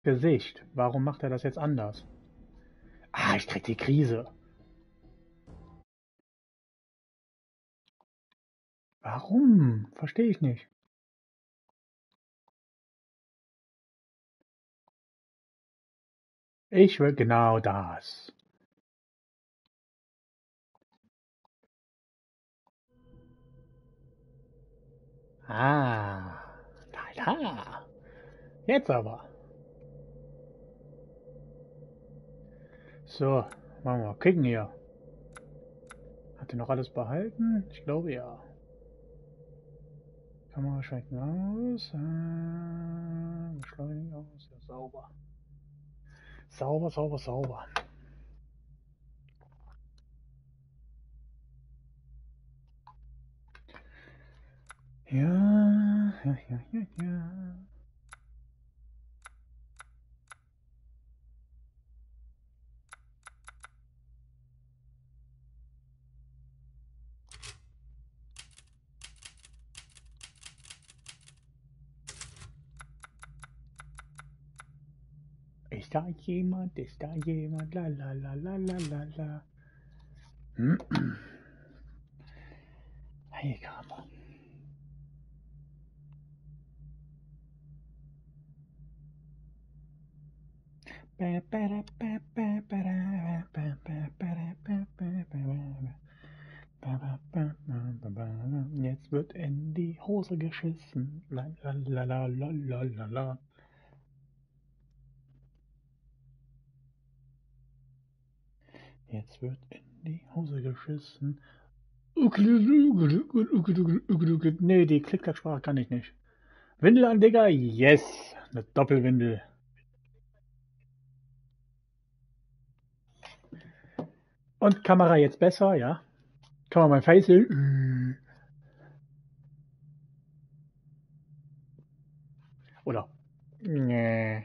Gesicht. Warum macht er das jetzt anders? Ah, ich krieg die Krise. Warum? Verstehe ich nicht. Ich will genau das. Ah, da. Jetzt aber. So, machen wir mal kicken hier. Hat er noch alles behalten? Ich glaube ja. Kamera schalten aus. Beschleunigen aus. Ja, sauber. Sauber. Ja. Ist da jemand? La. Hey, Kamera. Jetzt wird in die Hose geschissen. La. Jetzt wird in die Hose geschissen. Nee, die Klick-Klack-Sprache kann ich nicht. Windel an, Digga. Yes. Eine Doppelwindel. Und Kamera jetzt besser, ja. Kann man mein Face sehen? Oder? Nee.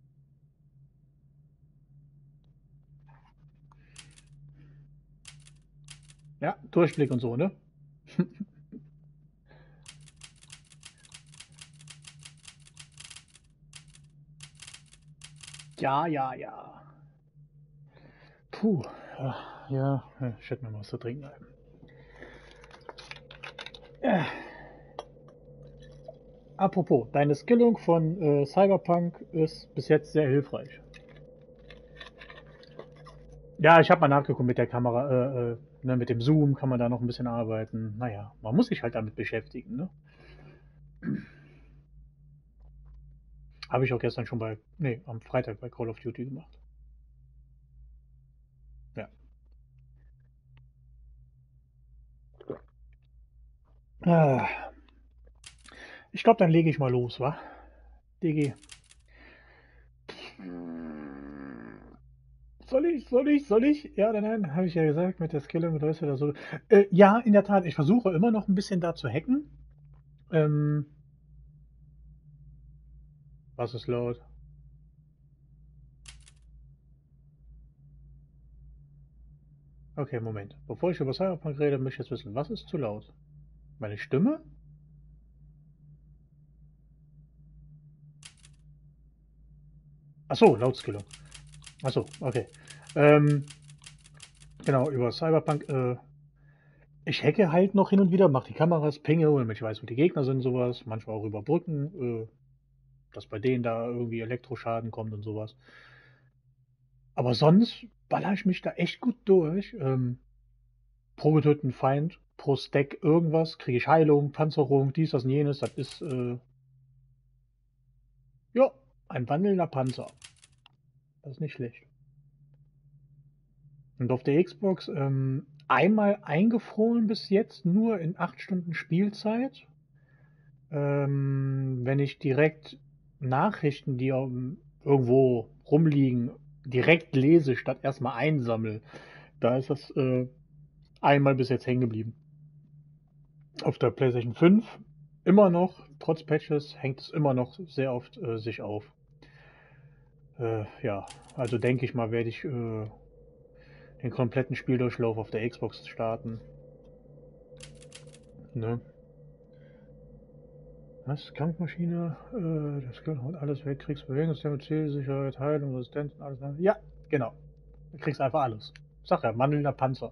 Ja, Durchblick und so, ne? Ja. Puh. Ja, ich hätte mir mal was zu trinken. Apropos, deine Skillung von Cyberpunk ist bis jetzt sehr hilfreich. Ja, ich habe mal nachgeguckt mit der Kamera, ne, mit dem Zoom kann man da noch ein bisschen arbeiten. Naja, man muss sich halt damit beschäftigen, ne? Habe ich auch gestern schon am Freitag bei Call of Duty gemacht. Ja. Ah, ich glaube, dann lege ich mal los, wa? Digi. Soll ich? Ja oder nein? Habe ich ja gesagt, mit der Skillung oder so. Ja, in der Tat, ich versuche immer noch ein bisschen da zu hacken. Ähm, was ist laut? Okay, Moment. Bevor ich über Cyberpunk rede, möchte ich jetzt wissen, was ist zu laut? Meine Stimme? Achso, Lautskillung. Achso, okay. Ähm, genau, über Cyberpunk. Ich hacke halt noch hin und wieder, mache die Kameras, pinge, damit ich weiß, wo die Gegner sind, sowas. Manchmal auch über Brücken, dass bei denen da irgendwie Elektroschaden kommt und sowas. Aber sonst baller ich mich da echt gut durch. Pro getöteten Feind, pro Stack irgendwas, kriege ich Heilung, Panzerung, dies, das und jenes. Das ist, ja, ein wandelnder Panzer. Das ist nicht schlecht. Und auf der Xbox einmal eingefroren bis jetzt, nur in 8 Stunden Spielzeit. Wenn ich direkt Nachrichten, die irgendwo rumliegen, direkt lese, statt erstmal einsammle, da ist das einmal bis jetzt hängen geblieben. Auf der PlayStation 5 immer noch, trotz Patches, hängt es immer noch sehr oft sich auf. Ja, also denke ich mal, werde ich den kompletten Spieldurchlauf auf der Xbox starten. Ne? Was? Kampfmaschine? Das haut alles weg. Kriegst Bewegungstempo, Zielsicherheit, Heilung, Resistenz und alles. Ja, genau. Du kriegst einfach alles. Sag ja, mandelnder Panzer.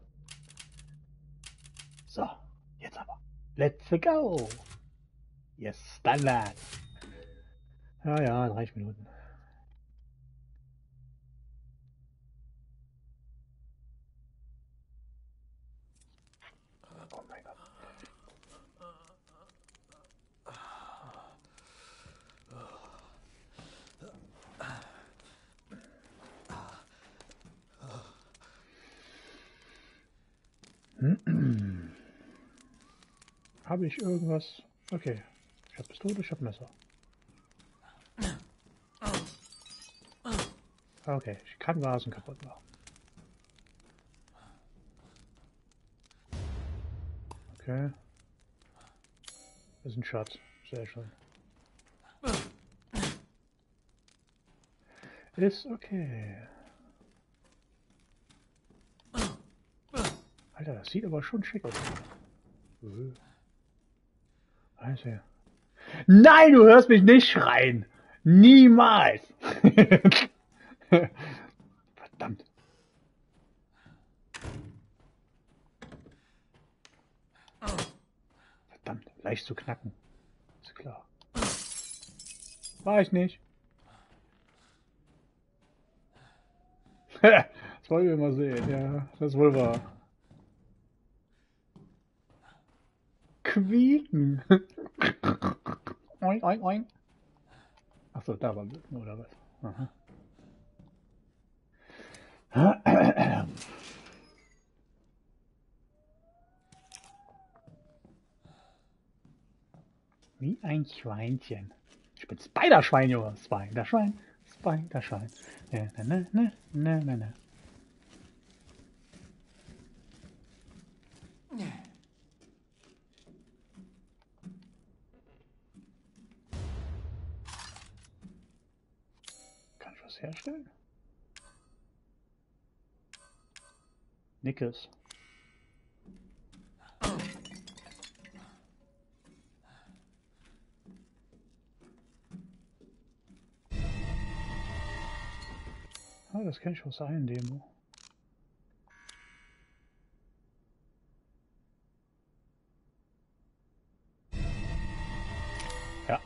So, jetzt aber. Let's go! Yes, Standard! Ja, ja, 30 Minuten. Oh mein Gott. Habe ich irgendwas? Okay. Ich habe Pistole, ich habe Messer. Okay, ich kann Vasen kaputt machen. Okay. Das ist ein Schatz. Sehr schön. Ist okay. Alter, das sieht aber schon schick aus. Also. Nein, du hörst mich nicht schreien. Niemals. Verdammt. Verdammt, leicht zu knacken. Ist klar. War ich nicht. Das wollen wir mal sehen, ja. Das ist wohl wahr. Quieken. Oink, oink, oink. Achso, da war Blüten oder was? Aha. Wie ein Schweinchen. Ich bin Spider-Schwein, Junge. Spider-Schwein. Spider-Schwein. Ne. Kann ich was herstellen? Nickes. Ah, das kenne ich aus der einen Demo. Ja.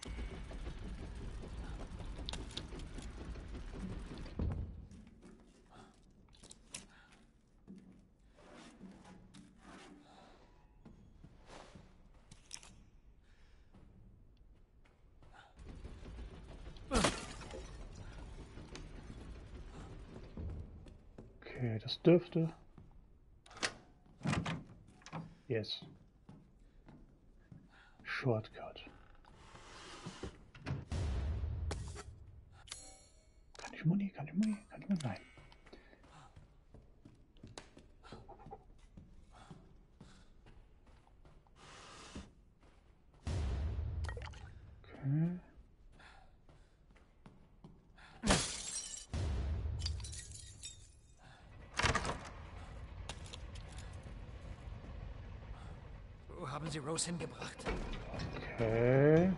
Okay, das dürfte. Yes. Shortcut. Kann ich Muni? Nein. Okay. Wo haben Sie Rose hingebracht? Okay.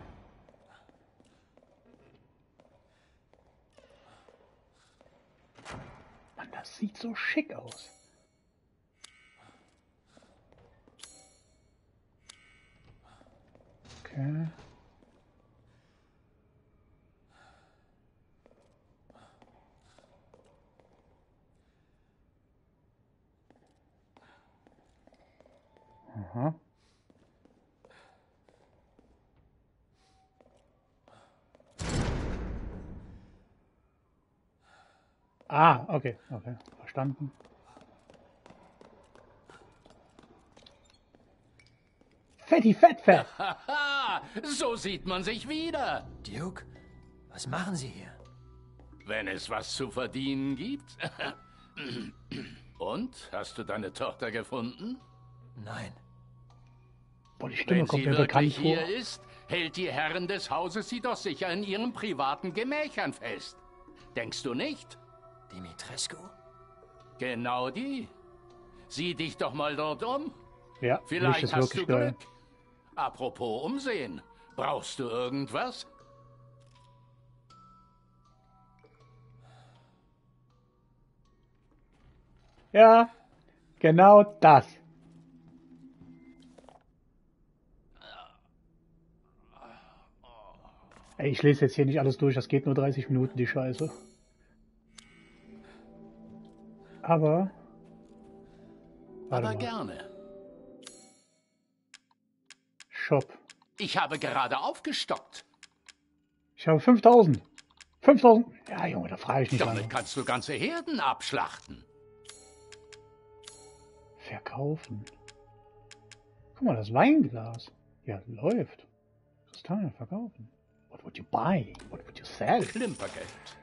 Mann, das sieht so schick aus. Okay. Aha. Ah, okay, verstanden. Fetti Fettfett! Haha, so sieht man sich wieder. Duke, was machen Sie hier? Wenn es was zu verdienen gibt. Und, hast du deine Tochter gefunden? Nein. Boah, die Stimme Wenn kommt sie mir bekannt wirklich vor. hier ist, hält die Herren des Hauses sie doch sicher in ihren privaten Gemächern fest. Denkst du nicht? Dimitrescu? Genau die. Sieh dich doch mal dort um. Ja, Licht Vielleicht ist hast wirklich du geil. Glück. Apropos Umsehen. Brauchst du irgendwas? Ja, genau das. Ey, ich lese jetzt hier nicht alles durch, das geht nur 30 Minuten, die Scheiße. Aber... Warte Aber mal. gerne. Shop. Ich habe gerade aufgestockt. Ich habe 5000. 5000. Ja, Junge, da frage ich nicht lange. Damit kannst du ganze Herden abschlachten. Verkaufen. Guck mal, das Weinglas. Ja, läuft. Kristalle verkaufen. What would you buy? What would you sell? Klimpergeld.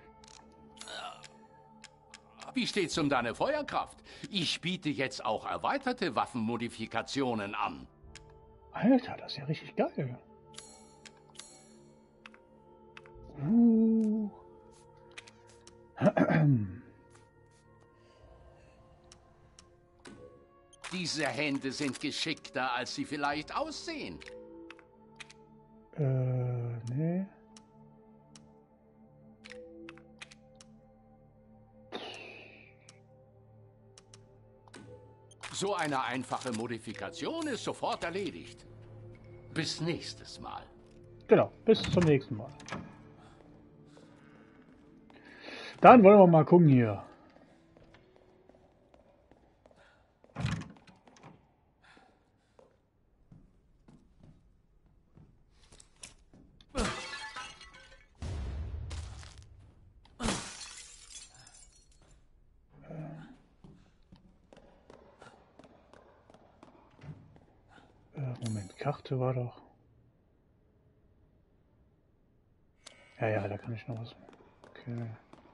Wie steht's um deine Feuerkraft? Ich biete jetzt auch erweiterte Waffenmodifikationen an. Alter, das ist ja richtig geil. Diese Hände sind geschickter, als sie vielleicht aussehen. Nee. So eine einfache Modifikation ist sofort erledigt. Bis nächstes Mal. Genau, bis zum nächsten Mal. Dann wollen wir mal gucken hier. Moment, Karte war doch... Ja, da kann ich noch was... Okay.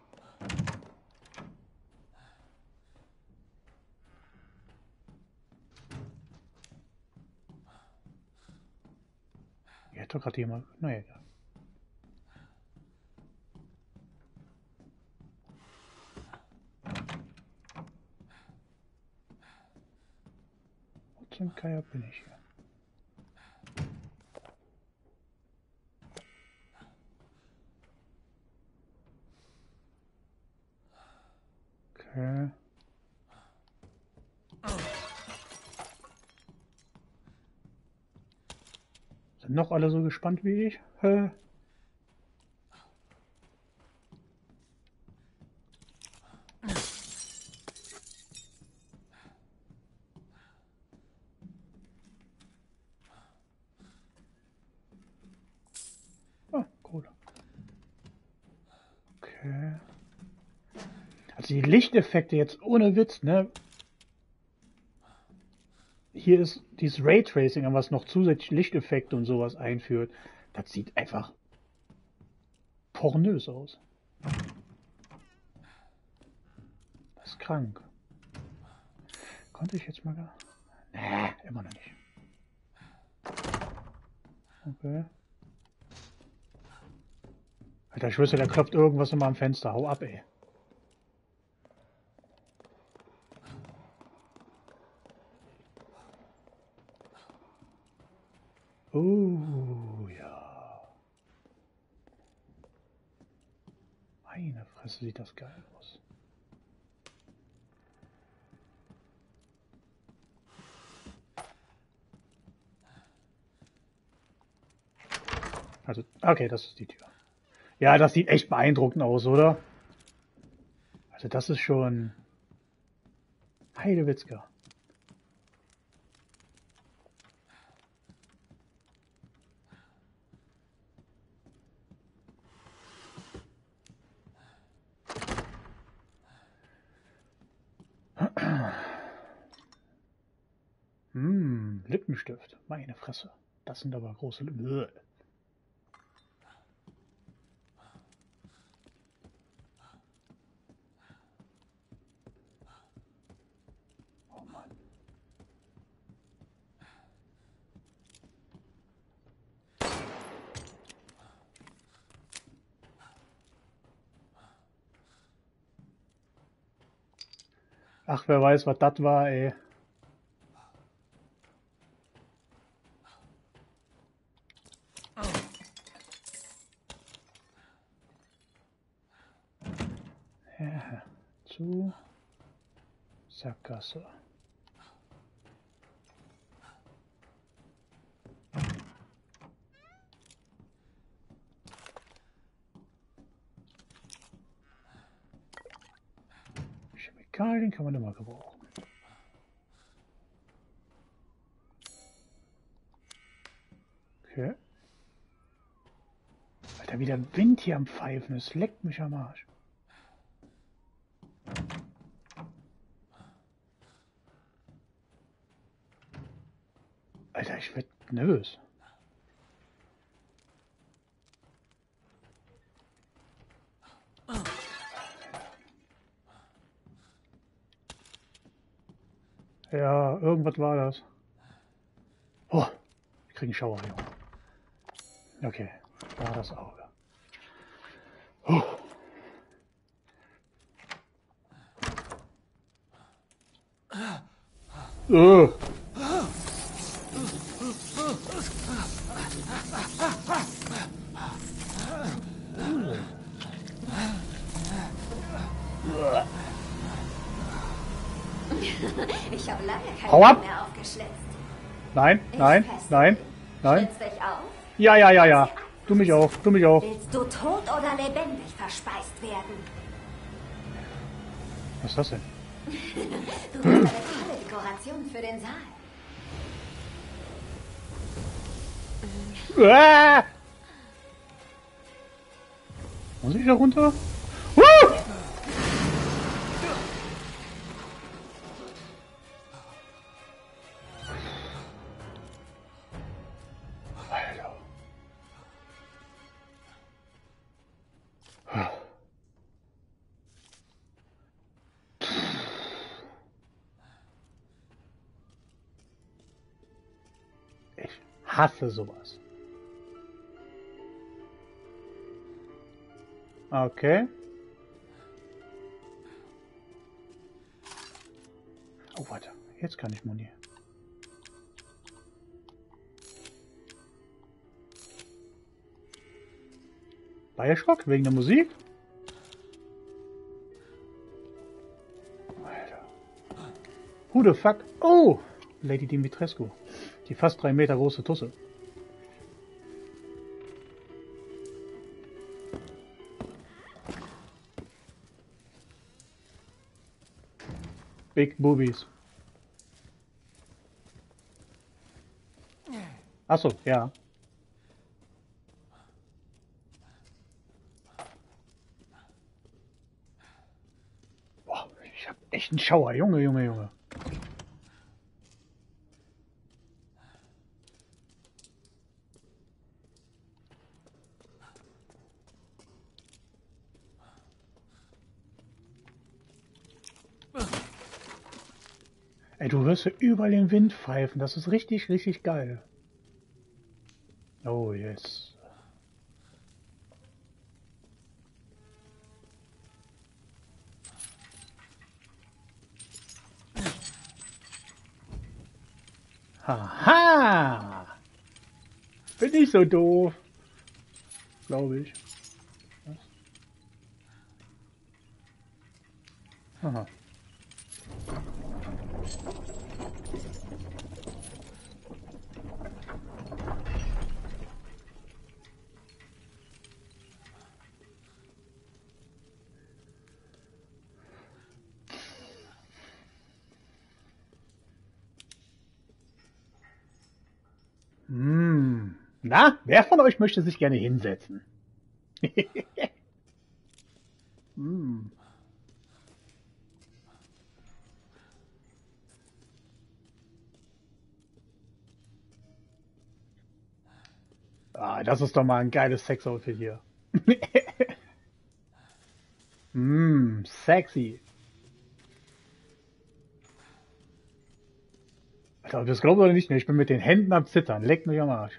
Hier hat doch gerade jemand... Naja, egal. Wo zum Geier bin ich hier? Okay. Sind noch alle so gespannt wie ich? Ah, cool. Okay. Also die Lichteffekte jetzt ohne Witz, ne? Hier ist dieses Raytracing, was noch zusätzlich Lichteffekte und sowas einführt. Das sieht einfach pornös aus. Das ist krank. Konnte ich jetzt mal gar... Nee, immer noch nicht. Okay. Alter, ich wüsste, da klopft irgendwas immer am Fenster. Hau ab, ey. Ja. Meine Fresse, sieht das geil aus. Also, okay, das ist die Tür. Ja, das sieht echt beeindruckend aus, oder? Also das ist schon... Heidewitzka. Lippenstift. Meine Fresse. Das sind aber große Lippen. Oh Mann. Ach, wer weiß, was das war, ey. Ja, zu Sackgasse. Chemikalien kann man immer gebrauchen. Okay. Alter, wie der Wind hier am Pfeifen ist. Leckt mich am Arsch. Alter, ich werd nervös. Ja, irgendwas war das. Oh, ich krieg einen Schauer, Junge. Okay, war das Auge. Oh. Ich habe lange Hau keine ab! mehr aufgeschlitzt. Nein, Ich nein, feste nein, dich. nein. Schlitz dich auf. Ja, ja, ja, ja. Du mich auch, du mich auch. Willst du tot oder lebendig verspeist werden? Was ist das denn? Du bist eine tolle Dekoration für den Saal. Ah! Muss ich da runter? Alter. Ich hasse sowas. Okay. Oh, warte. Jetzt kann ich Muni. Bioshock? Wegen der Musik? Alter. Who the fuck? Oh! Lady Dimitrescu. Die fast 3 Meter große Tusse. Big Boobies. Achso, ja. Boah, ich hab echt einen Schauer. Junge, Junge, Junge. Ey, du hörst ja überall den Wind pfeifen. Das ist richtig, richtig geil. Oh, yes. Haha! Bin ich so doof. Glaube ich. Was? Aha. Na, wer von euch möchte sich gerne hinsetzen? Ah, das ist doch mal ein geiles Sex-Outfit hier. Sexy. Alter, ob ihr das glaubt oder nicht, ne? Ich bin mit den Händen am Zittern. Leckt mich am Arsch.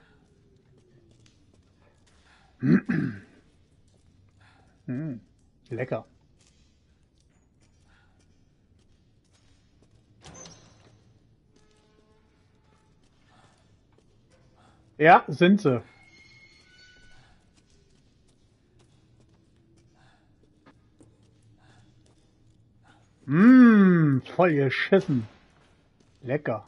Lecker. Ja, sind sie. Voll geschissen. Lecker.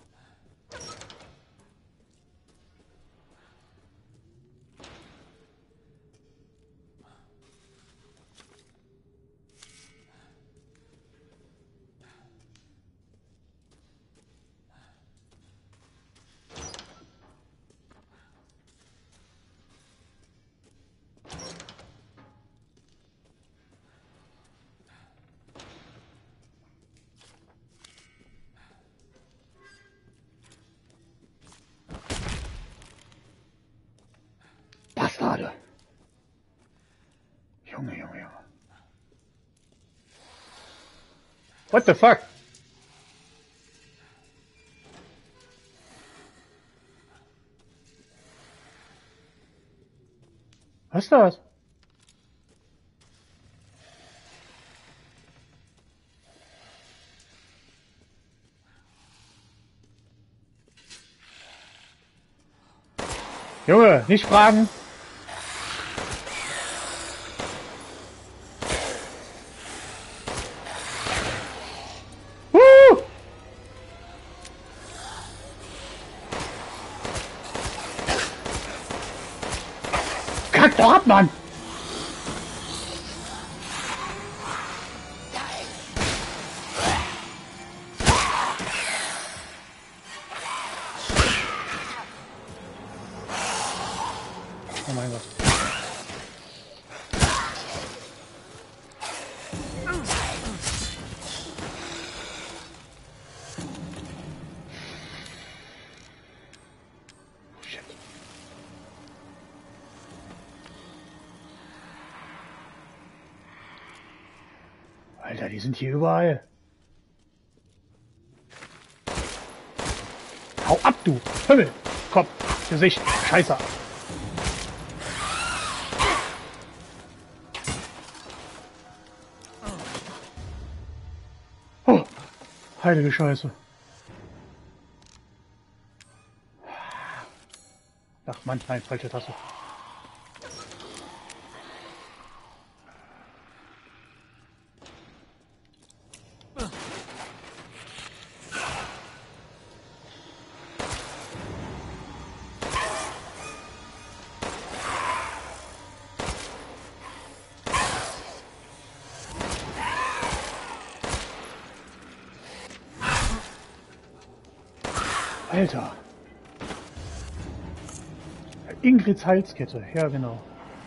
Bastarde. Junge, Junge, Junge. What the fuck? Was ist das? Junge, nicht fragen. Kack doch ab, Mann! Oh mein Gott. Shit. Alter, die sind hier überall. Hau ab, du! Himmel! Kopf! Gesicht! Scheiße! Oh! Heilige Scheiße! Ach Mann, nein, falsche Tasse. Alter. Ingrids Halskette, ja genau.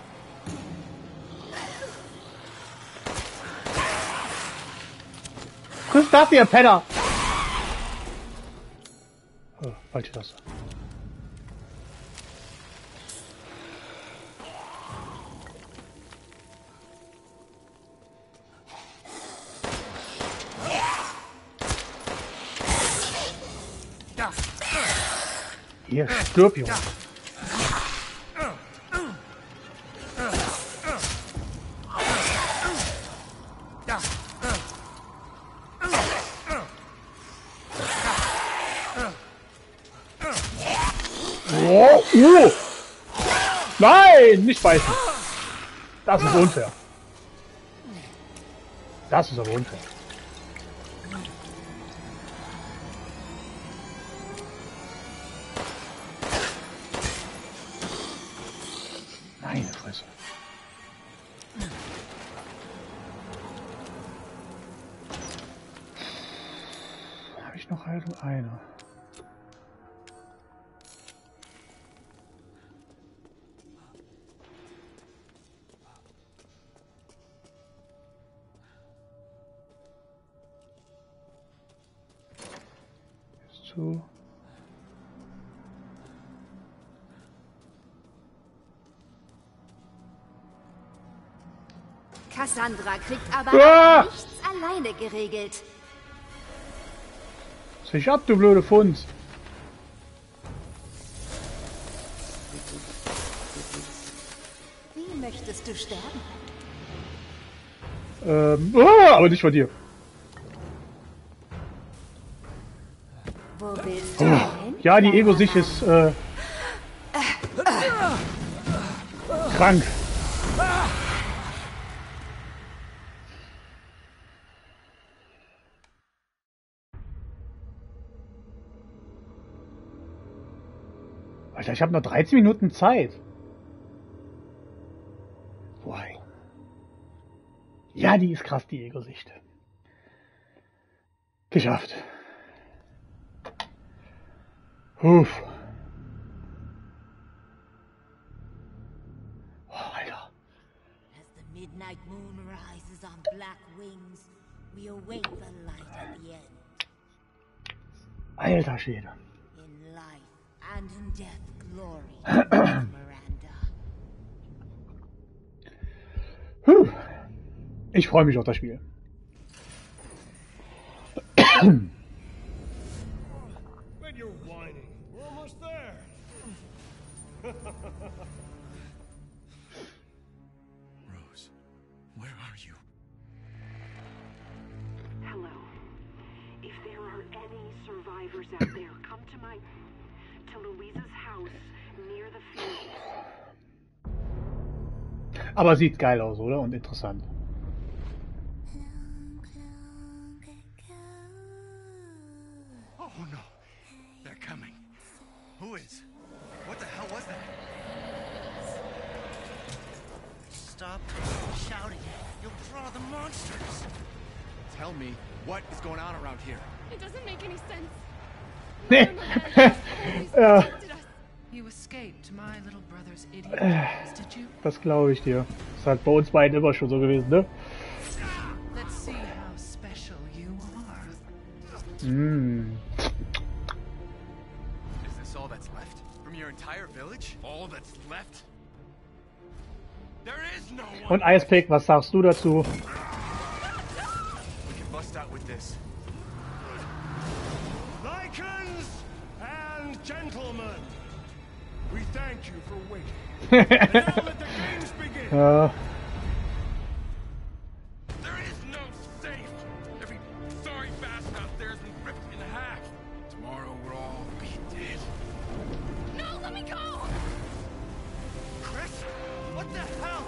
Friss das, ihr Penner! Oh, falsche Taste. Hier, stirb, Junge. Oh, Nein, nicht beißen. Das ist unfair. Das ist aber unfair. Meine Fresse. Habe ich noch Heilung? Eine. Ist zu. Cassandra kriegt aber nichts alleine geregelt. Sich ab, du blöde Fund. Wie möchtest du sterben? Aber nicht von dir. Wo willst du hin? Ja, die Ego-Sicht ist krank. Alter, ich habe noch 13 Minuten Zeit. Boah. Ja, die ist krass, die Ego-Sicht. Geschafft. Uff. Oh, Alter. As the midnight moon rises on black wings, we await the light at the end. Alter Schwede. In life and in death, glory to Miranda. Puh. Ich freue mich auf das Spiel. When you're whining, we're almost there. Rose, where are you? Hello. If there are any survivors out there, come to Louisa's house near the field. Aber sieht geil aus, oder? Und interessant. Oh no, they're coming. Who is? What the hell was that? Stop shouting. You'll draw the monsters. Tell me, what is going on around here? It doesn't make any sense. Ja, You escaped my little brother's idiot ways, did you? das glaube ich dir. Das ist halt bei uns beiden immer schon so gewesen, ne? Let's see how special you are. Mm. Is this all that's left? From your entire village? All that's left? There is no one! Und Icepick, was sagst du dazu? We can bust out with this. Lycans and gentlemen, we thank you for waiting. And now let the games begin! Ja, There is no safe! Every sorry bastard out there has been ripped in half. Tomorrow we'll all be dead. No, let me go! Chris? What the hell?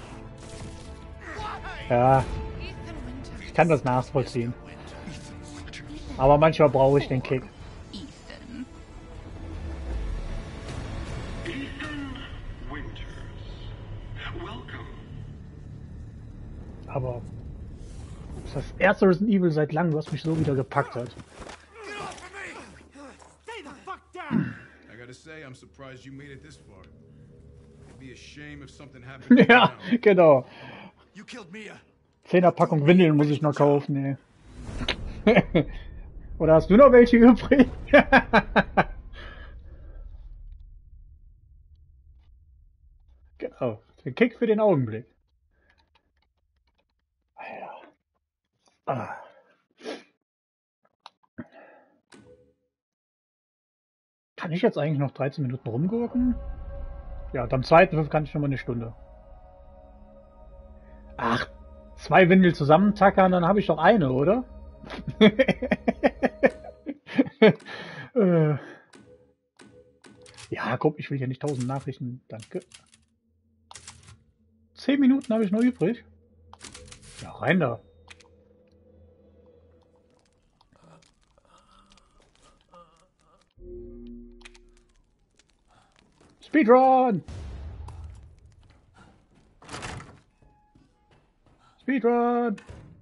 Why? ja, Ethan Winters. ich kann das nachvollziehen. Aber manchmal brauche ich den Kick. Ethan. Ethan Winters. Welcome. Aber das ist das erste Resident Evil seit langem, was mich so wieder gepackt hat. Get off of me! Stay the fuck down! I gotta say, I'm surprised you made it this far. It'd be a shame if something happened to you Ja, now. genau. You killed Mia. 10er Packung Windeln muss ich noch kaufen, ey. Oder hast du noch welche übrig? Genau, den Kick für den Augenblick. Alter. Ah. Kann ich jetzt eigentlich noch 13 Minuten rumgurken? Ja, und am zweiten Wurf kann ich noch mal eine Stunde. Ach, 2 Windel zusammentackern, dann habe ich doch eine, oder? Ja, komm, ich will hier nicht 1000 Nachrichten. Danke. 10 Minuten habe ich noch übrig. Ja, rein da. Speedrun! Speedrun!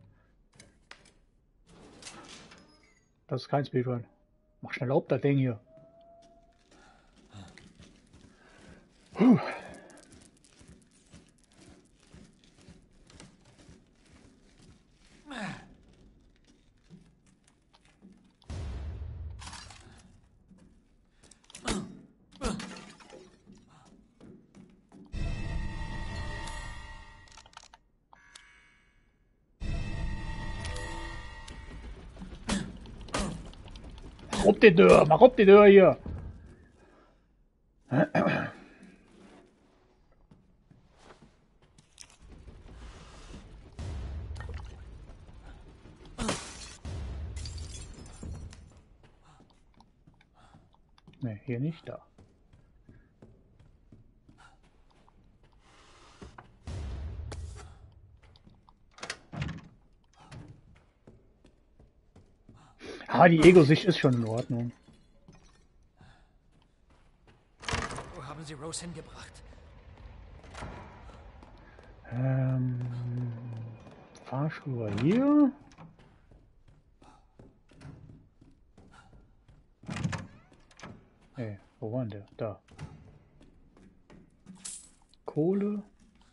Das ist kein Speedrun. Mach schnell auf das Ding hier. Puh. Mach auf die Tür hier. Ne, hier nicht da. Ah, die Ego-Sicht ist schon in Ordnung. haben Sie Rose hingebracht? Fahrstuhl war hier. Hey, wo war denn der? Da. Kohle.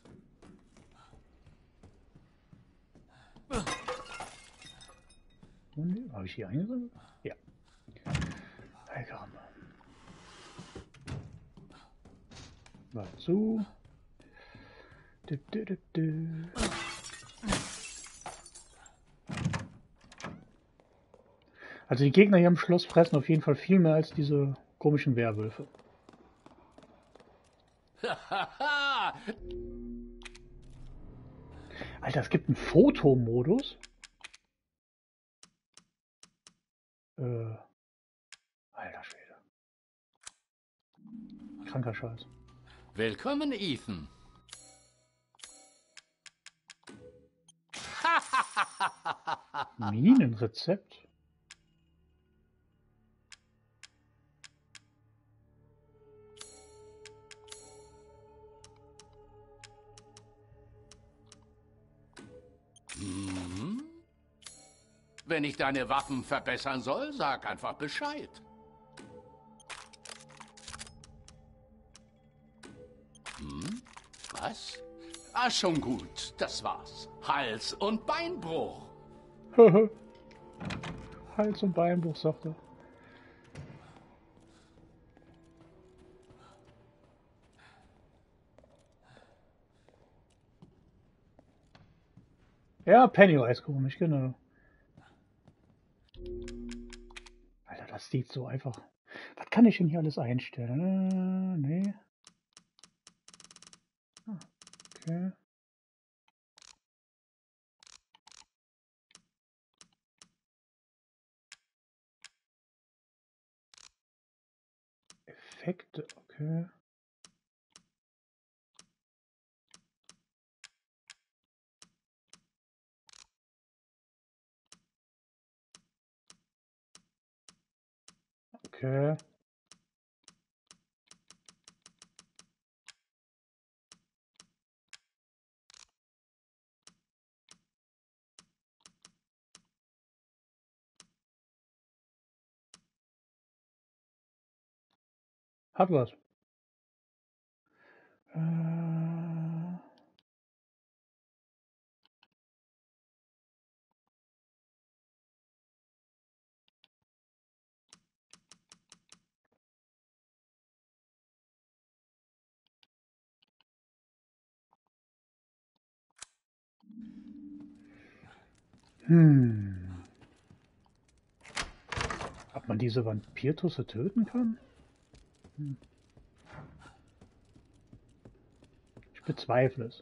Habe ich hier eingesammelt? Ja. Hey, Karamba. Mal zu. Also die Gegner hier im Schloss fressen auf jeden Fall viel mehr als diese komischen Werwölfe. Alter, es gibt einen Fotomodus. Alter Schwede. Kranker Scheiß. Willkommen, Ethan. Minenrezept? Hm? Wenn ich deine Waffen verbessern soll, sag einfach Bescheid. Hm? Was? Ah, schon gut. Das war's. Hals- und Beinbruch. Hals- und Beinbruch, sagt er. Ja, Pennywise komisch, genau. Alter, das sieht so einfach. Was kann ich denn hier alles einstellen? Nee. Okay. Effekte, okay. Okay. Hat was. Ob man diese Vampirtusse töten kann? Ich bezweifle es.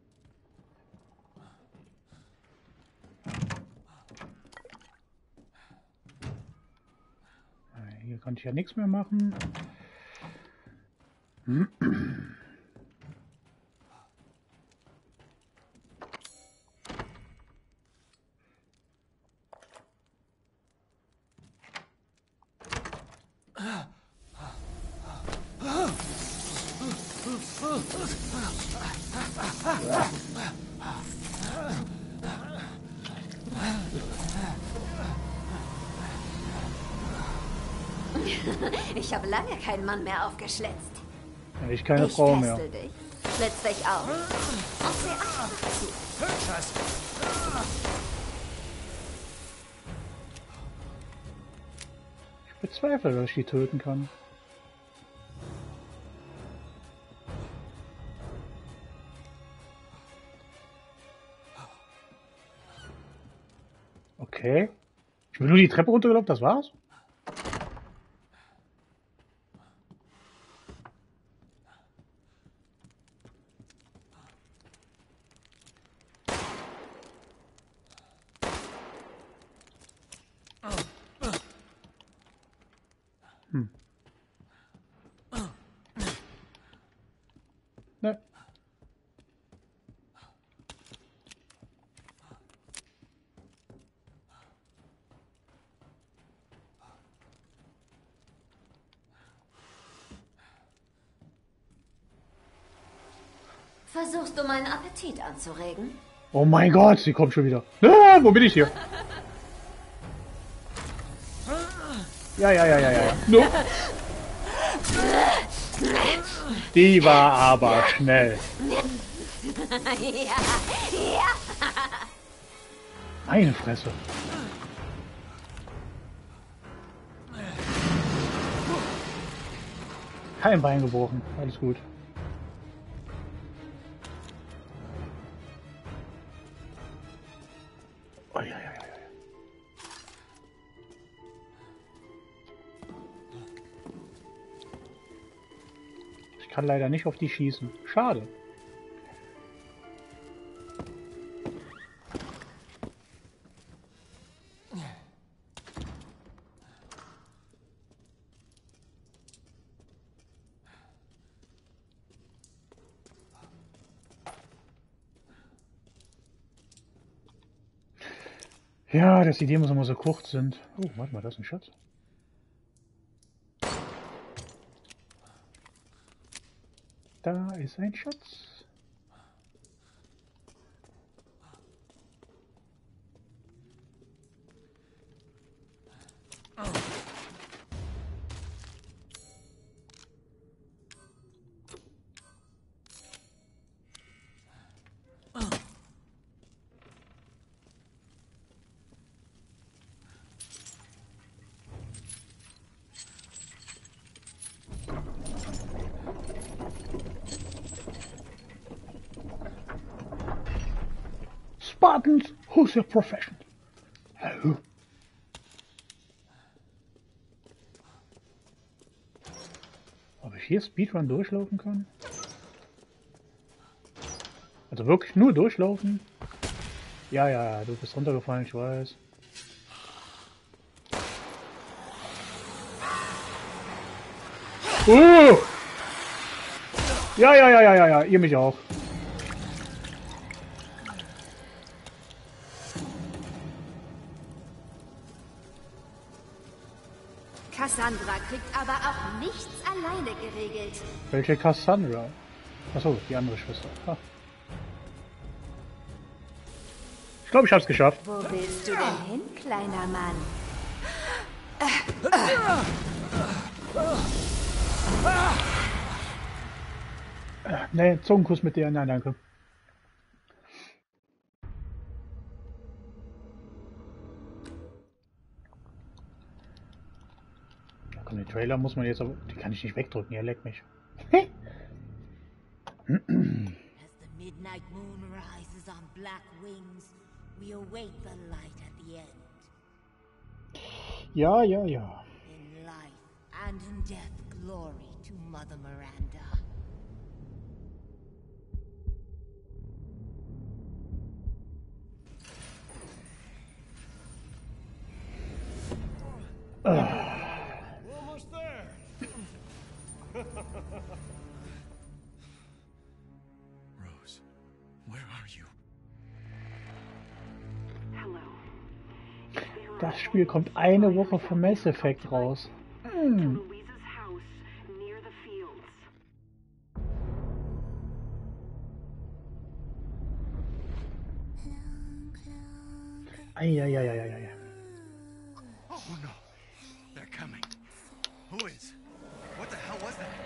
Hier kann ich ja nichts mehr machen. Ich habe lange keinen Mann mehr aufgeschlitzt. Ich keine Frau mehr. Ich dich, schlitz dich auf und seh einfach zu. Ich bezweifle, dass ich die töten kann. Okay. Ich bin nur die Treppe runtergelaufen, das war's? Ne. Versuchst du meinen Appetit anzuregen? Oh mein Gott, sie kommt schon wieder. Ah, wo bin ich hier? Ja. No. Die war aber schnell. Ja. Meine Fresse. Kein Bein gebrochen. Alles gut. Oh, ja. Ich kann leider nicht auf die schießen. Schade. Ja, dass die Demos immer so kurz sind. Oh, warte mal, da ist ein Schatz. Da ist ein Schatz. Spartans, who's your profession? Hallo. Ob ich hier Speedrun durchlaufen kann? Also wirklich nur durchlaufen? Ja, du bist runtergefallen, ich weiß. Ja, ihr mich auch. Cassandra kriegt aber auch nichts alleine geregelt. Welche Cassandra? Achso, die andere Schwester. Ah. Ich glaube, ich hab's geschafft. Wo willst du denn hin, kleiner Mann? Nee, Zungenkuss mit dir. Nein, danke. Komm, den Trailer muss man jetzt aber... Die kann ich nicht wegdrücken, ihr leckt mich. As the midnight moon rises on black wings, we await the light at the end. Ja. In life and in death, glory to Mother Miranda. We're almost there. Rose, where are you? Hello. Das Spiel kommt eine Woche vor Mass Effect raus. Louise's house near the fields. Ei. Oh no. They're coming. Who is? What the hell was that?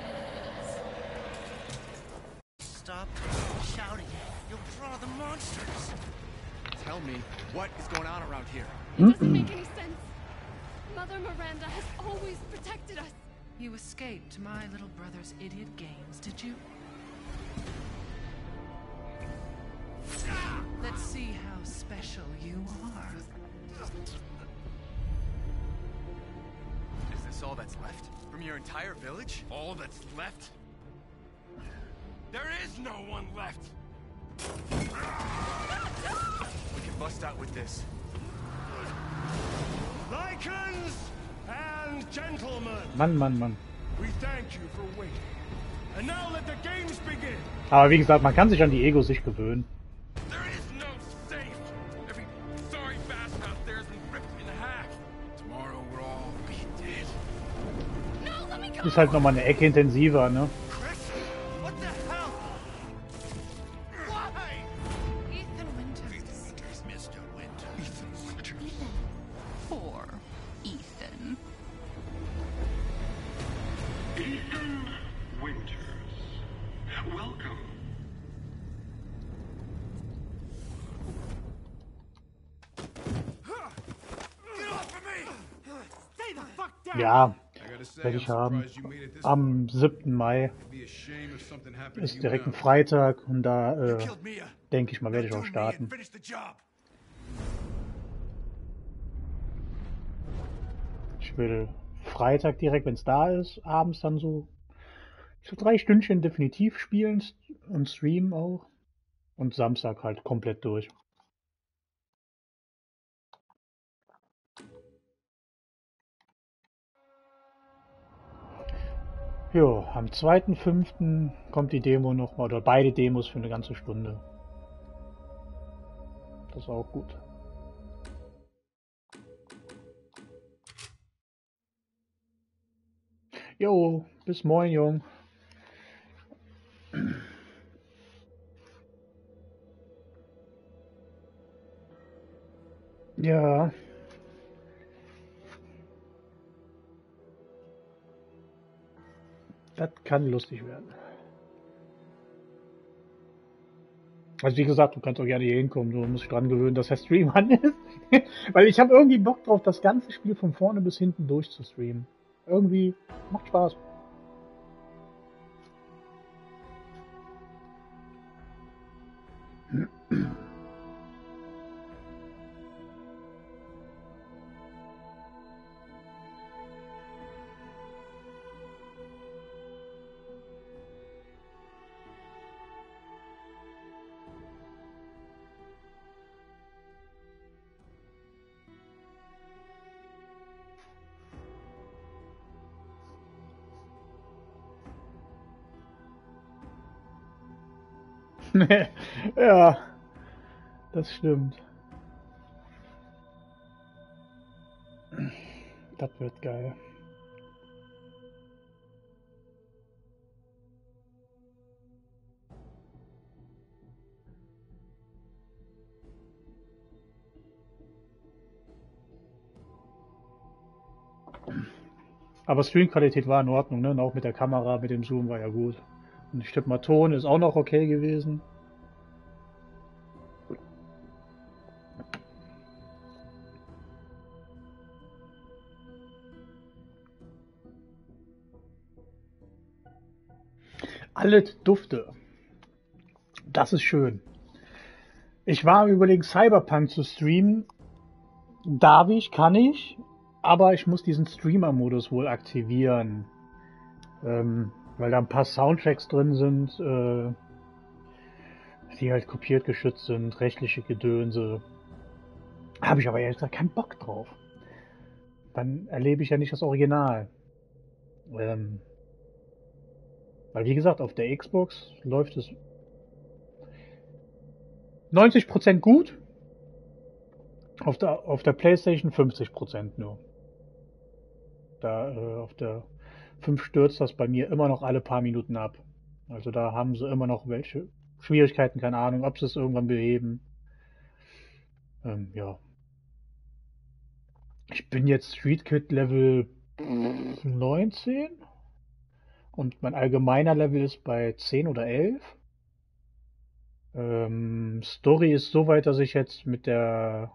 Stop shouting. You'll draw the monsters. Tell me, what is going on around here? It doesn't make any sense. Mother Miranda has always protected us. You escaped my little brother's idiot games, did you? Let's see how special you are. Is this all that's left? From your entire village? All that's left? There is no one left. We can bust out with this. Lycans and gentlemen, Mann. we thank you for waiting. And now let the games begin. Aber wie gesagt, man kann sich an die Egos sich gewöhnen. There is no safe. Every sorry bastard out there has been ripped in half. Tomorrow we'll all be dead. No, let me go. Ist halt nochmal eine Ecke intensiver, ne? Chris, what the hell? Ja, werde ich haben. Am 7. Mai ist direkt ein Freitag und da denke ich mal, werde ich auch starten. Ich will Freitag direkt, wenn es da ist, abends dann so 3 Stündchen definitiv spielen und streamen auch. Und Samstag halt komplett durch. Jo, am 2.5. kommt die Demo nochmal, oder beide Demos für eine ganze Stunde. Das ist auch gut. Jo, bis morgen, Jung. Ja. Das kann lustig werden. Also wie gesagt, du kannst auch gerne hier hinkommen, du musst dich dran gewöhnen, dass der Stream an ist. Weil ich habe irgendwie Bock drauf, das ganze Spiel von vorne bis hinten durchzustreamen. Irgendwie macht Spaß. Ja, das stimmt. Das wird geil. Aber Streamqualität war in Ordnung, ne? Und auch mit der Kamera, mit dem Zoom war ja gut. Und ich tippe mal, Ton ist auch noch okay gewesen. Alle Dufte. Das ist schön. Ich war überlegen, Cyberpunk zu streamen. Darf ich, kann ich. Aber ich muss diesen Streamer-Modus wohl aktivieren. Weil da ein paar Soundtracks drin sind, die halt kopiert geschützt sind, rechtliche Gedönse. Habe ich aber ehrlich gesagt keinen Bock drauf. Dann erlebe ich ja nicht das Original. Weil wie gesagt, auf der Xbox läuft es 90% gut, auf der PlayStation 50% nur. Da auf der 5 stürzt das bei mir immer noch alle paar Minuten ab. Also da haben sie immer noch welche Schwierigkeiten, keine Ahnung, ob sie es irgendwann beheben. Ja. Ich bin jetzt Street Kid Level 19 und mein allgemeiner Level ist bei 10 oder 11. Story ist so weit, dass ich jetzt mit der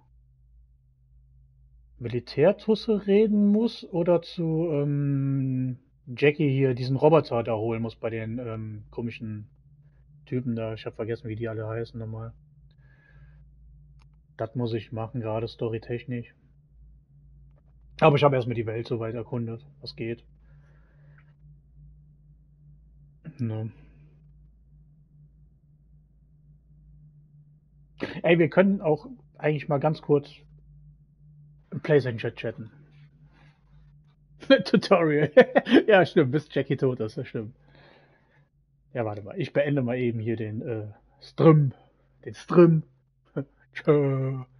Militärtusse reden muss oder zu Jackie hier diesen Roboter da holen muss bei den komischen Typen da. Ich habe vergessen, wie die alle heißen nochmal. Das muss ich machen, gerade storytechnisch. Aber ich habe erstmal die Welt soweit erkundet, was geht. Ne. Ey, wir können auch eigentlich mal ganz kurz im PlayStation-Chat chatten. Tutorial. Ja, stimmt, bis Jackie tot ist, das stimmt. Ja, warte mal, ich beende mal eben hier den Stream. Tschö.